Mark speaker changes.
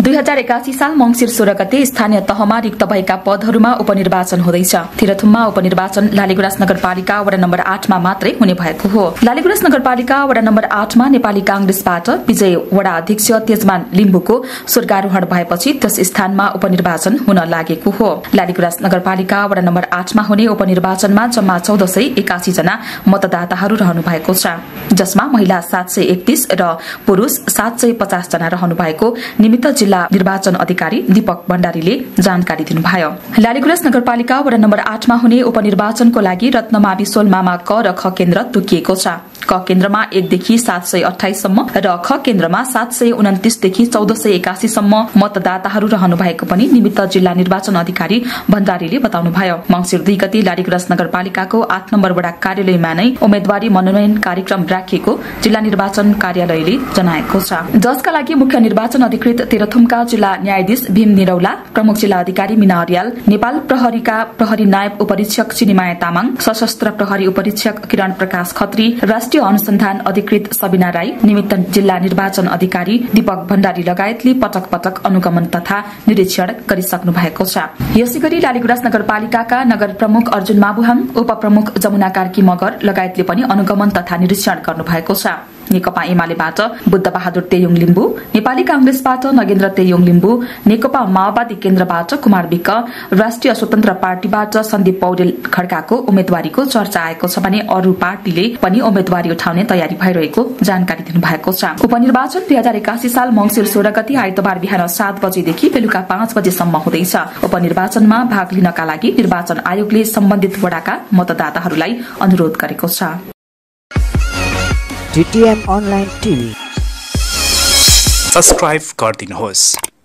Speaker 1: 2081 साल मंसिर 16 गते स्थानीय तहमा रिक्त भएका पदहरूमा उपनिर्वाचन हुँदैछ। तेह्रथुममा उपनिर्वाचन लालीगुराँस नगरपालिका वडा नम्बर 8 मा मात्रै हुने भएको हो। लालीगुराँस नगरपालिका वडा नम्बर 8 मा नेपाली कांग्रेसबाट विजय वडा अध्यक्ष तेजमान लिम्बुको स्वर्गारोहण भएपछि त्यस स्थानमा उपनिर्वाचन हुन लागेको हो। लालीगुराँस नगरपालिका वडा नम्बर 8 मा हुने उपनिर्वाचनमा जम्मा 1481 जना मतदाताहरू रहनु भएको छ, जसमा महिला 731 र पुरुष 750 जना रहनु भएको निमित्त जिल्ला निर्वाचन अधिकारी दीपक भण्डारीले जानकारी दिनुभयो। लालीगुराँस नगरपालिका वडा नम्बर 8 मा हुने उपनिर्वाचनको लागि रत्नमावि सोलमामा क र ख केन्द्र तोकिएको छ। क केन्द्रमा 1 देखि 728 सम्म र ख केन्द्रमा 729 देखि 1481 सम्म मतदाताहरू रहनु भएको पनि निमित्त जिल्ला निर्वाचन अधिकारी भण्डारीले बताउनुभयो। मंसिर 2 गते लालीगुराँस नगरपालिकाको 8 नम्बर वडा कार्यालयमा नै उम्मेदवारी मनोनयन कार्यक्रम राखिएको जिल्ला निर्वाचन कार्यालयले जनाएको छ, जसका लागि मुख्य निर्वाचन अधिकृत तेह्रथुमका जिल्ला न्यायाधीश भीम निरौला, प्रमुख जिल्ला अधिकारी मीना अर्याल, नेपाल प्रहरीका प्रहरी नायब उपरीक्षक चिनिमाया तामाङ, सशस्त्र प्रहरी उपरीक्षक किरण प्रकाश खत्री, राष्ट्रिय अनुसन्धान अधिकृत सबिना राई, निमित्त जिल्ला निर्वाचन अधिकारी दीपक भण्डारी लगायतले पटक पटक अनुगमन तथा निरीक्षण गरिसक्नु भएको छ। यसैगरी लालीगुराँस नगरपालिकाका नगर प्रमुख अर्जुन माबुहाङ, उपप्रमुख जमुना कार्की मगर लगायतले पनि अनुगमन तथा निरीक्षण गर्नु भएको छ। नेकपा एमालेबाट बुद्ध बहादुर तेयुङ लिम्बु, नेपाली कांग्रेसबाट नगेन्द्र तेयुङ लिम्बु, नेकपा माओवादी केन्द्रबाट कुमार विक, राष्ट्रिय स्वतन्त्र पार्टीबाट सन्दीप पौडेल खड्काको उम्मेदवारीको चर्चा आएको छ भने अरू पार्टीले पनि उम्मेदवारी उठाउने तयारी भइरहेको जानकारी दिनुभएको छ। उपनिर्वाचन 2081 साल मंसिर 16 गते आइतबार बिहान 7 बजेदेखि बेलुका 5 बजेसम्म हुँदैछ। उपनिर्वाचनमा भाग लिनका लागि निर्वाचन आयोगले सम्बन्धित वडाका मतदाताहरूलाई अनुरोध गरेको छ।
Speaker 2: GTM Online TV
Speaker 3: सब्सक्राइब गरिदिनुहोस्।